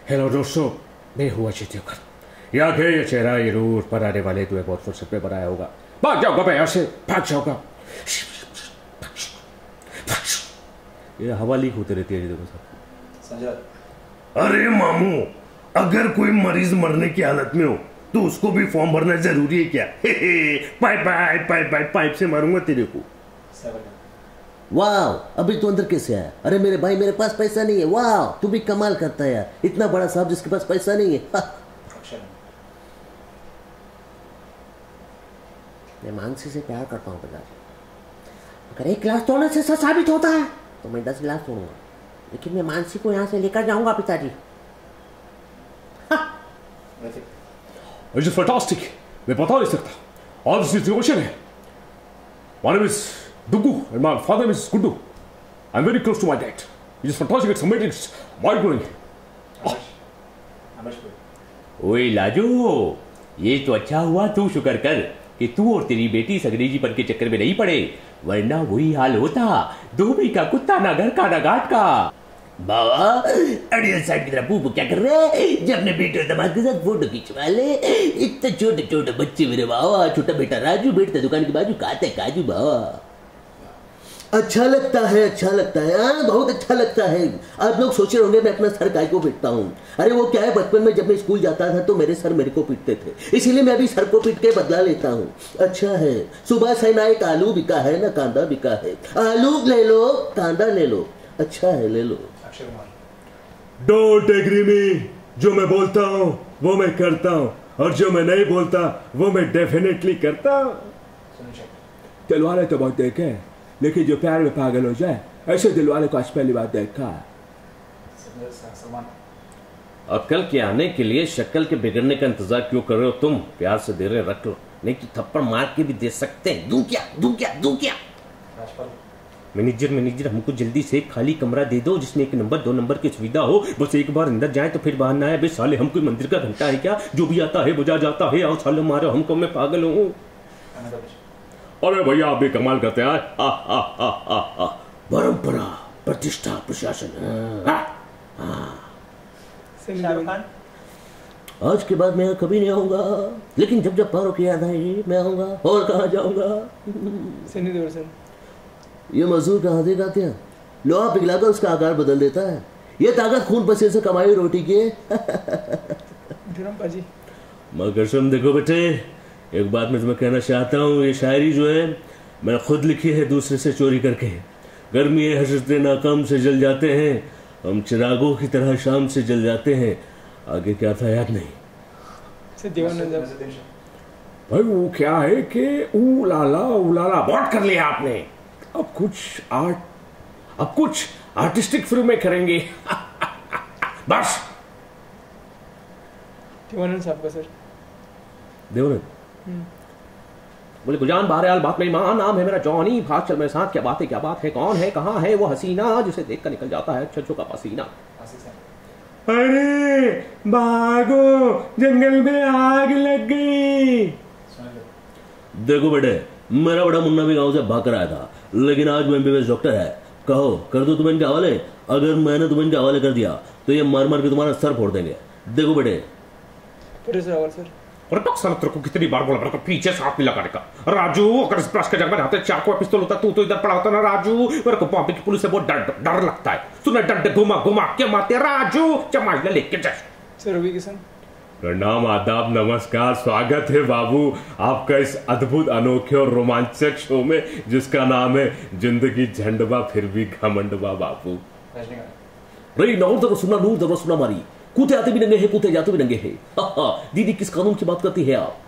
Hello दोस्तों, मैं हूँ अजय देवगन। याद है ये चेहरा, ये रूप पर आने वाले तुम्हें बहुत फुर्सत में बनाया होगा। भाग जाओगा मैं यहाँ से, भाग जाओगा। ये हवा लीक होती रहती है। देखो अरे मामू, अगर कोई मरीज मरने की हालत में हो तो उसको भी फॉर्म भरना जरूरी है क्या? Pipe pipe pipe pipe pipe से मारूंगा तेरे को। वाह, अभी तो अंदर कैसे आया? अरे मेरे भाई, मेरे पास पैसा नहीं है। वाह, तू भी कमाल करता है यार, इतना बड़ा साहब जिसके पास पैसा नहीं है। मैं मानसी से प्यार करता हूँ पिताजी। अगर एक गिलास तोड़ने से सच साबित होता है तो मैं 10 गिलास तोड़ूंगा, लेकिन मैं मानसी को यहाँ से लेकर जाऊंगा पिताजी। It's fantastic. मैं बता नहीं सकता। All this situation है। My name is Dugu and my father is Guddu. I'm very close to my dad. It's fantastic. It's amazing. It's mind-blowing. ओए लाजू, ये तो अच्छा हुआ तू शुक्र कर कि तू और तेरी बेटी अंग्रेजी पढ़ के चक्कर में नहीं पड़े, वरना वही हाल होता। धोबी का कुत्ता ना घर का ना घाट का। बाबा, अड़ियल साइड की तरह पूपू क्या कर रहे हैं? जब अपने बेटे और दामाद के साथ फोटो खिंचवा ले। इतने छोटे छोटे बच्चे मेरे बाबा। छोटा बेटा राजू बैठता दुकान के बाजू, खाते काजू बाबा। अच्छा लगता है, अच्छा लगता है, हाँ बहुत अच्छा लगता है। आप लोग सोच रहे होंगे मैं अपना सर काय को पीटता हूँ। अरे वो क्या है, बचपन में जब मैं स्कूल जाता था तो मेरे सर मेरे को पीटते थे, इसीलिए मैं अभी सर को पीट के बदला लेता हूँ। अच्छा है, सुबह से ना एक आलू बिका है ना कांदा बिका है। आलू ले लो, कांदा ले लो। अच्छा है, ले लो। डोंट एग्री मी। जो मैं बोलता हूँ वो मैं करता हूँ, और जो मैं नहीं बोलता वो मैं डेफिनेटली करता हूँ। दिलवाले तो बहुत देखे हैं, लेकिन जो प्यार में पागल हो जाए ऐसे दिलवाले को आज पहली बार देखा है। अक्ल के आने के लिए शक्ल के बिगड़ने का इंतजार क्यों कर रहे हो तुम? प्यार से दे रहे रख लो, नहीं तो थप्पड़ मार के भी दे सकते हैं। दूं क्या दूं क्या दूं क्या? मैनेजर हमको जल्दी से एक खाली कमरा दे दो जिसमें 1 नंबर 2 नंबर की सुविधा हो। बस एक बार अंदर जाए तो फिर बाहर ना आए। बे साले, हम कोई मंदिर का घंटा है क्या? जो भी आता है बुझा जाता है। आओ साले मारो हमको, मैं पागल हूँ। अरे भैया, आप भी कमाल करते हैं। परंपरा, प्रतिष्ठा, प्रशासन। आज के बाद मैं कभी नहीं आऊंगा, लेकिन जब जब पारो की याद आएगी मैं आऊंगा। और कहाँ जाऊंगा? ये मजदूर कहाँ दे गाते हैं? लोहा पिघलाकर उसका आकार बदल देता है। ये ताकत खून पसीने से कमाई रोटी की है। मगर कसम देखो बेटे, एक बात मैं तुम्हें कहना चाहता हूँ, ये शायरी जो है मैंने खुद लिखी है दूसरे से चोरी करके। गर्मी है, हसरते नाकाम से जल जाते हैं, हम चिरागों की तरह शाम से जल जाते हैं। आगे क्या था याद नहीं। भाई वो क्या है कि उलाला बहुत कर लिया आपने। अब कुछ आर्टिस्टिक फिल्में करेंगे। बस। देवानंद साहब का सर। देवानंद बोले, गुलजान बहरहाल बात मेरी माँ, नाम है मेरा जॉनी, भाग चल मेरे साथ। क्या बात है, कौन है, कहाँ है वो हसीना जिसे देख कर निकल जाता है छज्जों का पसीना। अरे भागो, जंगल में आग लग गई। देखो बेटे, मेरा बड़ा मुन्ना भी गांव से भाग कर आया था, लेकिन आज मैं MBBS डॉक्टर है। कहो कर दो तुम्हें इनके हवाले। अगर मैंने तुम्हें इनके हवाले कर दिया तो ये मार मार के तुम्हारा सर फोड़ देंगे। देखो बेटे। सर और साला तेरे को कितनी बार बोला मेरे को पीछे से हाथ नहीं लगाने का। राजू, अगर इस ब्रश के जगह में हाथ चाकू या पिस्तौल होता तू तो इधर पड़ा होता ना राजू। मेरे को बॉम्बे की पुलिस से बहुत डर लगता है। तूने डर घुमा के मारते राजू। चमाइला लेके जा। सर रवि किशन। प्रणाम, आदाब, नमस्कार, स्वागत है बाबू आपका इस अद्भुत, अनोखे और रोमांचक शो में जिसका नाम है जिंदगी झंडवा फिर भी घमंडवा बाबू। नूर सुना मारी, कूते आते भी नंगे हैं, कूते जाते भी नंगे हैं। दीदी किस कानून की बात करती है आप?